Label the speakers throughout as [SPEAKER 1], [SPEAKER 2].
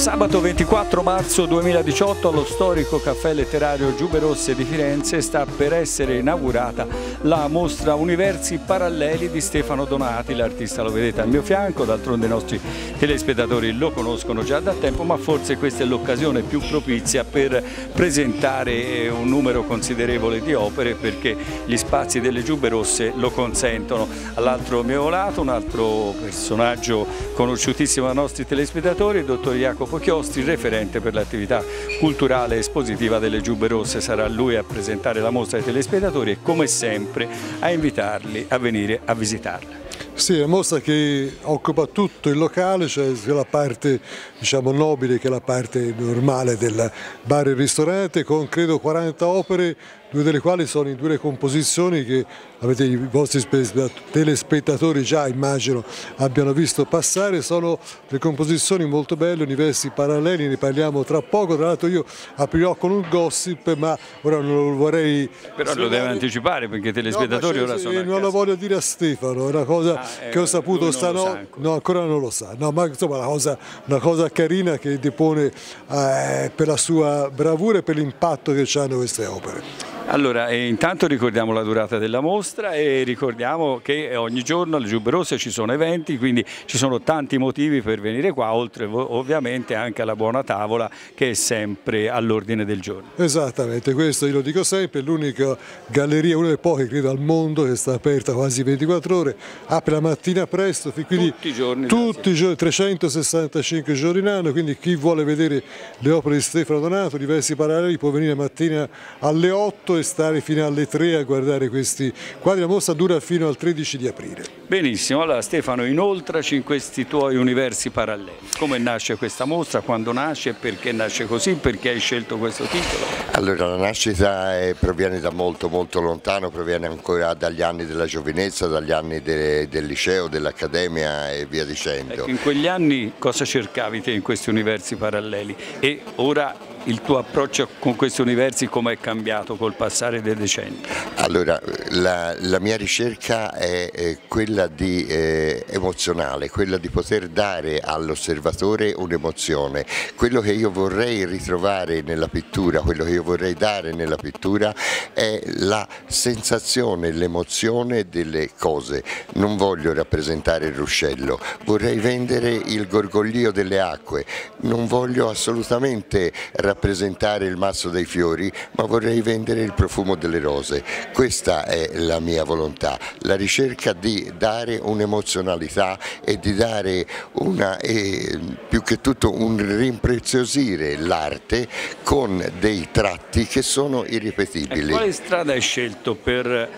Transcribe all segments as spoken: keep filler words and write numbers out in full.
[SPEAKER 1] Sabato ventiquattro marzo duemiladiciotto allo storico caffè letterario Giubbe Rosse di Firenze sta per essere inaugurata la mostra Universi Paralleli di Stefano Donati. L'artista lo vedete al mio fianco, d'altronde i nostri telespettatori lo conoscono già da tempo, ma forse questa è l'occasione più propizia per presentare un numero considerevole di opere, perché gli spazi delle Giubbe Rosse lo consentono. All'altro mio lato un altro personaggio conosciutissimo ai nostri telespettatori, il dottor Jacopo Chiostri, referente per l'attività culturale e espositiva delle Giubbe Rosse. Sarà lui a presentare la mostra ai telespettatori e come sempre a invitarli a venire a visitarla.
[SPEAKER 2] Sì, è una mostra che occupa tutto il locale, cioè sia la parte diciamo nobile che la parte normale del bar e ristorante, con credo quaranta opere, due delle quali sono in due composizioni che avete i vostri telespettatori già immagino abbiano visto passare. Sono le composizioni molto belle, universi paralleli, ne parliamo tra poco. Tra l'altro io aprirò con un gossip, ma ora non lo vorrei...
[SPEAKER 1] Però lo deve anticipare, perché i telespettatori no, ora sono a
[SPEAKER 2] non lo voglio dire a Stefano, è una cosa ah, che ho saputo stanotte, no, ancora non lo sa, no, ma insomma una cosa, una cosa carina che depone eh, per la sua bravura e per l'impatto che hanno queste opere.
[SPEAKER 1] Allora, eh, intanto ricordiamo la durata della mostra e ricordiamo che ogni giorno alle Giubbe Rosse ci sono eventi, quindi ci sono tanti motivi per venire qua, oltre ovviamente anche alla buona tavola che è sempre all'ordine del giorno.
[SPEAKER 2] Esattamente, questo io lo dico sempre, è l'unica galleria, una delle poche credo al mondo, che sta aperta quasi ventiquattro ore, apre la mattina presto, quindi
[SPEAKER 1] tutti i giorni,
[SPEAKER 2] tutti i giorni, trecentosessantacinque giorni in anno, quindi chi vuole vedere le opere di Stefano Donato, diversi paralleli, può venire mattina alle otto e stare fino alle tre a guardare questi quadri. La mostra dura fino al tredici di aprile.
[SPEAKER 1] Benissimo, allora Stefano, inoltraci in questi tuoi universi paralleli. Come nasce questa mostra, quando nasce, perché nasce così, perché hai scelto questo titolo?
[SPEAKER 3] Allora, la nascita è, proviene da molto molto lontano, proviene ancora dagli anni della giovinezza, dagli anni de, del liceo, dell'accademia e via dicendo.
[SPEAKER 1] Ecco, in quegli anni cosa cercavi te in questi universi paralleli e ora il tuo approccio con questi universi come è cambiato col passare dei decenni?
[SPEAKER 3] Allora, la, la mia ricerca è, è quella di eh, emozionale, quella di poter dare all'osservatore un'emozione. Quello che io vorrei ritrovare nella pittura, quello che io vorrei dare nella pittura è la sensazione, l'emozione delle cose. Non voglio rappresentare il ruscello, vorrei vendere il gorgoglio delle acque, non voglio assolutamente rappresentare il mazzo dei fiori, ma vorrei vendere il profumo delle rose. Questa è la mia volontà, la ricerca di dare un'emozionalità e di dare una, e più che tutto un rimpreziosire l'arte con dei tratti che sono irripetibili.
[SPEAKER 1] E quale strada hai scelto per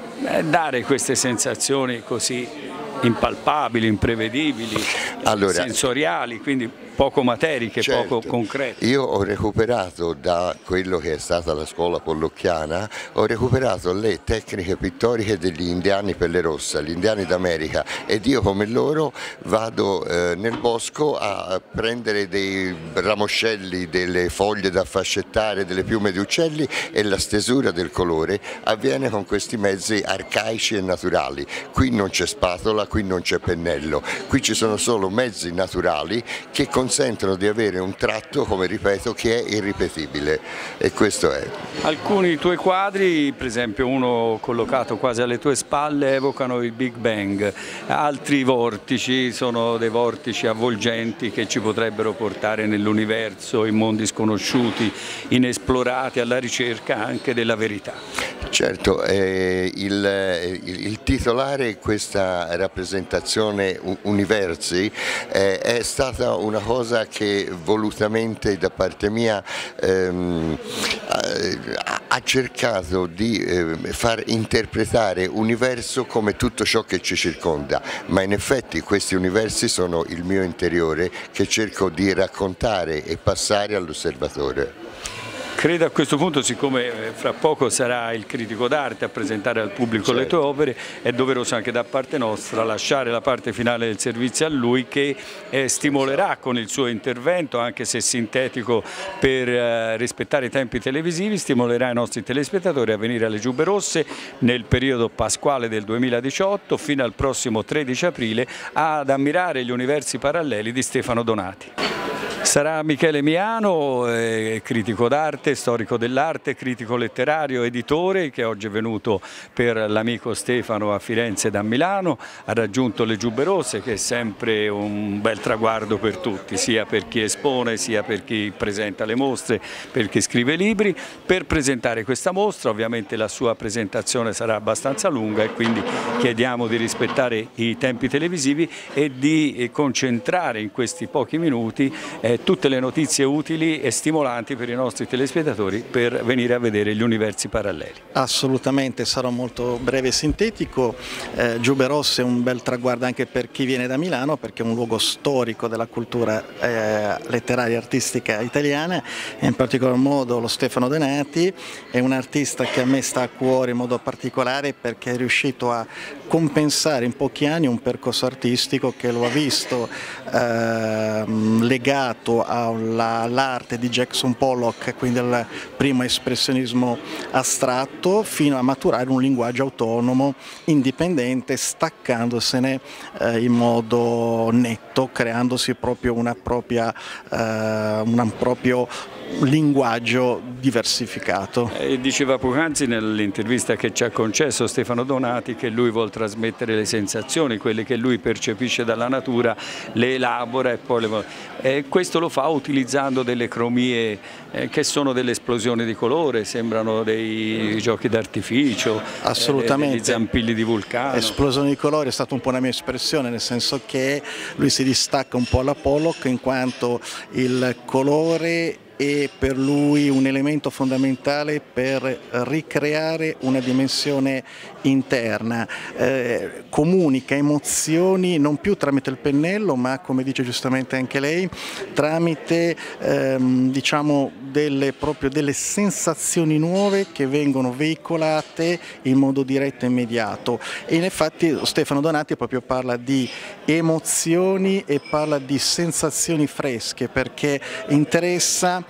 [SPEAKER 1] dare queste sensazioni così impalpabili, imprevedibili, allora, sensoriali, quindi poco materiche, certo, poco concrete?
[SPEAKER 3] Io ho recuperato da quello che è stata la scuola pollocchiana, ho recuperato le tecniche pittoriche degli indiani pelle rossa, gli indiani d'America, ed io come loro vado eh, nel bosco a prendere dei ramoscelli, delle foglie da fascettare, delle piume di uccelli, e la stesura del colore avviene con questi mezzi arcaici e naturali. Qui non c'è spatola, qui non c'è pennello, qui ci sono solo mezzi naturali che consentono di avere un tratto, come ripeto, che è irripetibile, e questo è.
[SPEAKER 1] Alcuni tuoi quadri, per esempio uno collocato quasi alle tue spalle, evocano il Big Bang, altri vortici sono dei vortici avvolgenti che ci potrebbero portare nell'universo, in mondi sconosciuti, inesplorati, alla ricerca anche della verità.
[SPEAKER 3] Certo, eh, il, il, il titolare questa rappresentazione Universi eh, è stata una cosa che volutamente da parte mia ehm, ha cercato di eh, far interpretare universo come tutto ciò che ci circonda, ma in effetti questi universi sono il mio interiore che cerco di raccontare e passare all'osservatore.
[SPEAKER 1] Credo a questo punto, siccome fra poco sarà il critico d'arte a presentare al pubblico certo. le tue opere, è doveroso anche da parte nostra lasciare la parte finale del servizio a lui, che eh, stimolerà con il suo intervento, anche se sintetico per eh, rispettare i tempi televisivi, stimolerà i nostri telespettatori a venire alle Giubbe Rosse nel periodo pasquale del duemiladiciotto fino al prossimo tredici aprile ad ammirare gli universi paralleli di Stefano Donati. Sarà Michele Miano, eh, critico d'arte, storico dell'arte, critico letterario, editore, che oggi è venuto per l'amico Stefano a Firenze da Milano, ha raggiunto le Giubbe Rosse, che è sempre un bel traguardo per tutti, sia per chi espone, sia per chi presenta le mostre, per chi scrive libri. Per presentare questa mostra, ovviamente la sua presentazione sarà abbastanza lunga e quindi chiediamo di rispettare i tempi televisivi e di concentrare in questi pochi minuti eh, tutte le notizie utili e stimolanti per i nostri telespettatori per venire a vedere gli universi paralleli.
[SPEAKER 4] Assolutamente, sarò molto breve e sintetico. eh, Giubbe Rosse è un bel traguardo anche per chi viene da Milano, perché è un luogo storico della cultura eh, letteraria e artistica italiana, e in particolar modo lo Stefano Donati è un artista che a me sta a cuore in modo particolare, perché è riuscito a compensare in pochi anni un percorso artistico che lo ha visto eh, legato all'arte di Jackson Pollock, quindi al primo espressionismo astratto, fino a maturare un linguaggio autonomo, indipendente, staccandosene eh, in modo netto, creandosi proprio una propria, eh, un proprio linguaggio diversificato.
[SPEAKER 1] E diceva poc'anzi nell'intervista che ci ha concesso Stefano Donati che lui vuol trasmettere le sensazioni, quelle che lui percepisce dalla natura, le elabora e poi le... E questo lo fa utilizzando delle cromie eh, che sono delle esplosioni di colore, sembrano dei giochi d'artificio,
[SPEAKER 4] assolutamente,
[SPEAKER 1] eh, degli zampilli di vulcano.
[SPEAKER 4] Esplosioni di colore è stata un po' una mia espressione, nel senso che lui si distacca un po' alla Pollock, in quanto il colore è per lui un elemento fondamentale per ricreare una dimensione interna, eh, comunica emozioni non più tramite il pennello, ma, come dice giustamente anche lei, tramite ehm, diciamo delle, proprio delle sensazioni nuove che vengono veicolate in modo diretto e immediato. E infatti Stefano Donati proprio parla di emozioni e parla di sensazioni fresche, perché interessa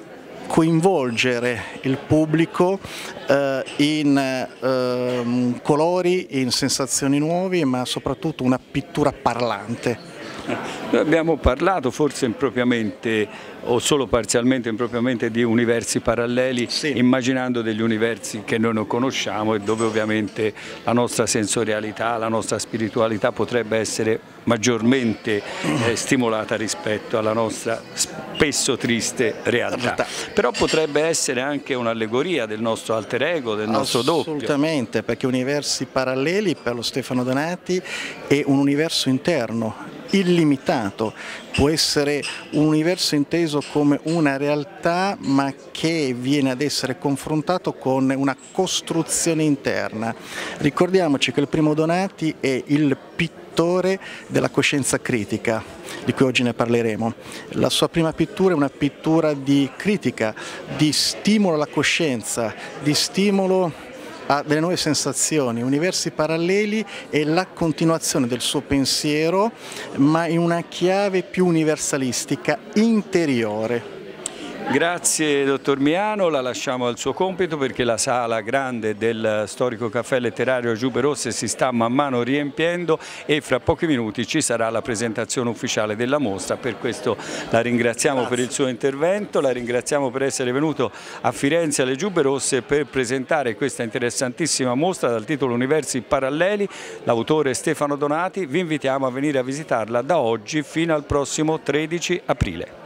[SPEAKER 4] coinvolgere il pubblico eh, in eh, colori, in sensazioni nuove, ma soprattutto una pittura parlante.
[SPEAKER 1] Noi abbiamo parlato forse impropriamente o solo parzialmente impropriamente di universi paralleli, sì, immaginando degli universi che noi non conosciamo e dove ovviamente la nostra sensorialità, la nostra spiritualità potrebbe essere maggiormente eh, stimolata rispetto alla nostra spesso triste realtà. Però potrebbe essere anche un'allegoria del nostro alter ego, del nostro doppio.
[SPEAKER 4] Assolutamente, perché universi paralleli per lo Stefano Donati è un universo interno illimitato, può essere un universo inteso come una realtà, ma che viene ad essere confrontato con una costruzione interna. Ricordiamoci che il primo Donati è il pittore della coscienza critica, di cui oggi ne parleremo. La sua prima pittura è una pittura di critica, di stimolo alla coscienza, di stimolo a delle nuove sensazioni. Universi paralleli è la continuazione del suo pensiero, ma in una chiave più universalistica, interiore.
[SPEAKER 1] Grazie dottor Miano, la lasciamo al suo compito perché la sala grande del storico caffè letterario Giubbe Rosse si sta man mano riempiendo e fra pochi minuti ci sarà la presentazione ufficiale della mostra. Per questo la ringraziamo Grazie. per il suo intervento, la ringraziamo per essere venuto a Firenze alle Giubbe Rosse per presentare questa interessantissima mostra dal titolo Universi paralleli. L'autore Stefano Donati, vi invitiamo a venire a visitarla da oggi fino al prossimo tredici aprile.